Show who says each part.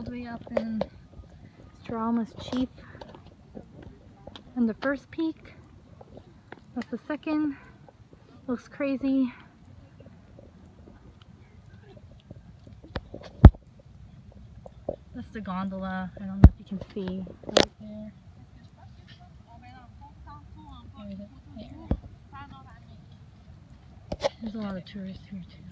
Speaker 1: the way up in Squamish Chief. And the first peak, that's the second. Looks crazy. That's the gondola. I don't know if you can see right there. There's a lot of tourists here too.